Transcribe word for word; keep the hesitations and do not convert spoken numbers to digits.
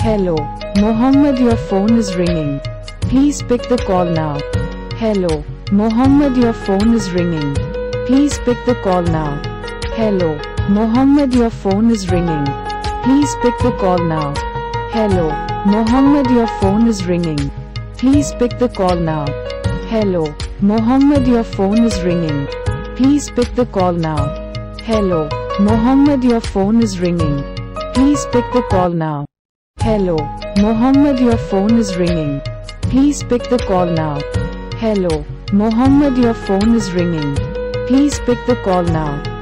Hello, Mohammed, your phone is ringing. Please pick the call now. Hello, Mohammed, your phone is ringing. Please pick the call now. Hello, Mohammed, your phone is ringing. Please pick the call now. Hello, Mohammed, your phone is ringing. Please pick the call now. Hello, Mohammed, your phone is ringing. Please pick the call now. Hello, Mohammed, your phone is ringing. Please pick the call now. Hello, Mohammed, your phone is ringing. Please pick the call now. Hello, Mohammed, your phone is ringing. Please pick the call now.